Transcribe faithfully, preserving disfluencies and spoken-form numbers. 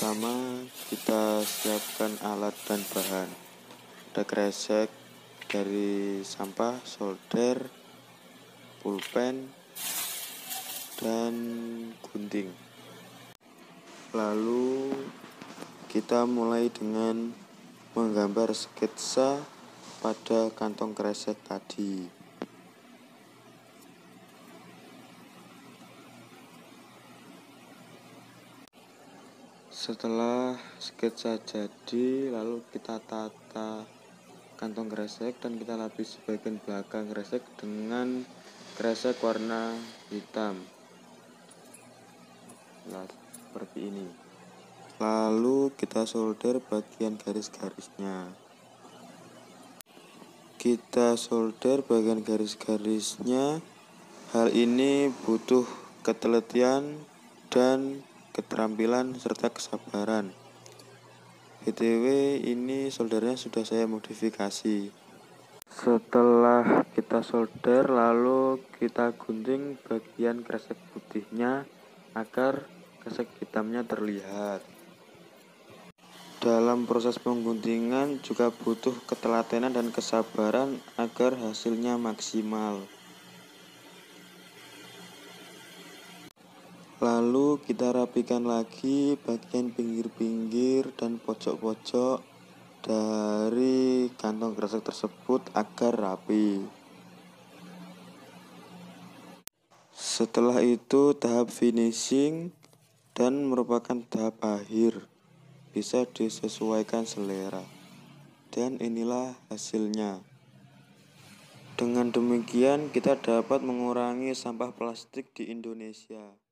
pertama kita siapkan alat dan bahan. Ada kresek dari sampah, solder, pulpen, dan gunting. Lalu kita mulai dengan menggambar sketsa pada kantong kresek tadi. Setelah sketsa jadi, lalu kita tata kantong kresek dan kita lapisi bagian belakang kresek dengan kresek warna hitam. Nah, seperti ini. Lalu kita solder bagian garis-garisnya. Kita solder bagian garis-garisnya. Hal ini butuh ketelitian dan keterampilan serta kesabaran. B T W ini soldernya sudah saya modifikasi. Setelah kita solder, lalu kita gunting bagian kresek putihnya agar kresek hitamnya terlihat. Dalam proses pengguntingan juga butuh ketelatenan dan kesabaran agar hasilnya maksimal. Lalu kita rapikan lagi bagian pinggir-pinggir dan pojok-pojok dari kantong kresek tersebut agar rapi. Setelah itu tahap finishing dan merupakan tahap akhir, bisa disesuaikan selera. Dan inilah hasilnya. Dengan demikian kita dapat mengurangi sampah plastik di Indonesia.